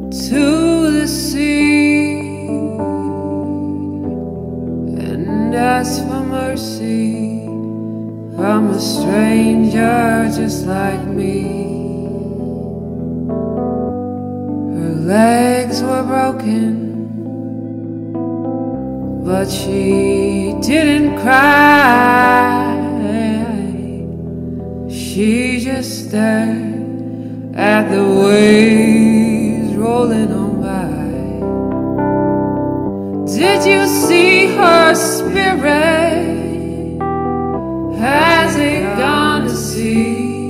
to the sea and ask for mercy from a stranger just like me. Her legs were broken, but she didn't cry. She just stared at the waves rolling on by. Did you see her spirit? Has it gone to sea?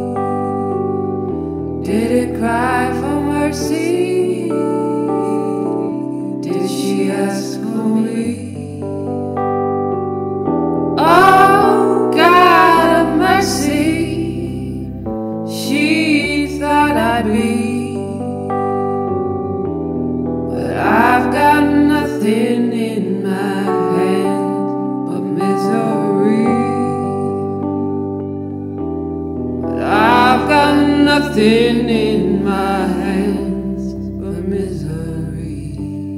Did it cry for mercy? Did she ask for me? Oh, God of mercy, she thought I'd be, but I've got nothing in my hand but misery. But I've got nothing in my hands but misery.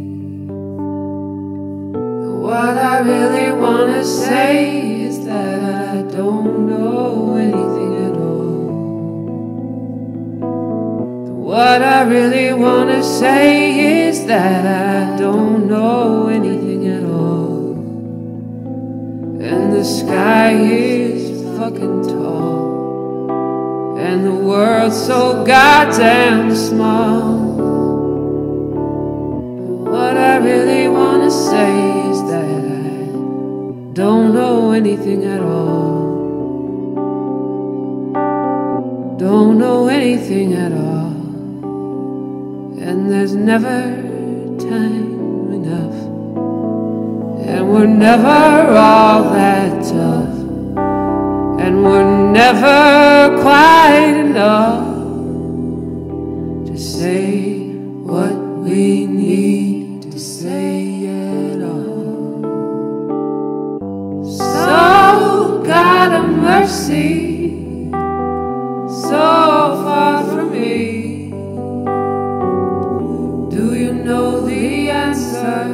What I really wanna say is that I don't know anything at all. What I really wanna say is that I don't know anything at all. And the sky is fucking tall, and the world's so goddamn small. What I really wanna say is that I don't know anything at all. Don't know anything at all. And there's never time enough, and we're never all that tough, and we're never quite enough to say what we need to say at all. So, God of mercy, so far from me, do you know the answer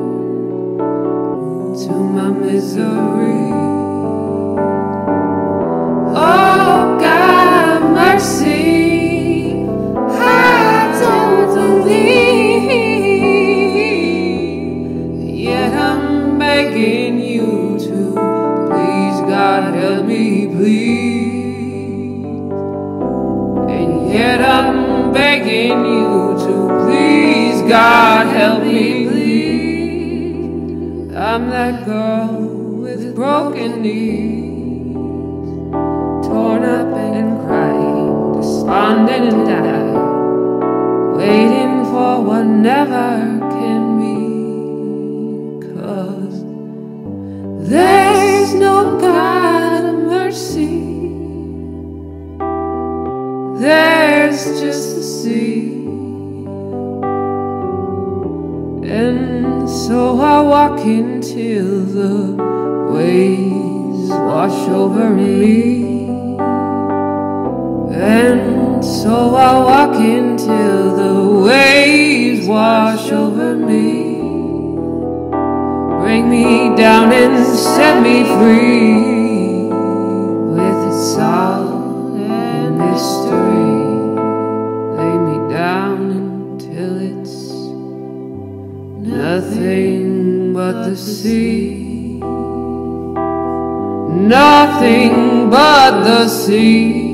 to my misery? Oh, God of mercy, I don't believe, yet I'm begging you to please, God, help me, please. And yet I'm begging you to please, God, help me, please. I'm that girl with broken knees, torn up and crying, despondent and dying, waiting for what never can be. 'Cause there's no God of mercy, there's just the sea. And so I walk until the waves wash over me. And so I walk until the waves wash over me. Bring me down and set me free with its salt and mystery. Lay me down until it's nothing but the sea, nothing but the sea.